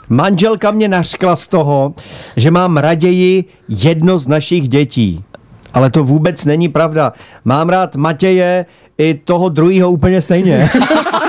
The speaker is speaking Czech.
Manželka mě nařkla z toho, že mám raději jedno z našich dětí. Ale to vůbec není pravda. Mám rád Matěje i toho druhýho úplně stejně.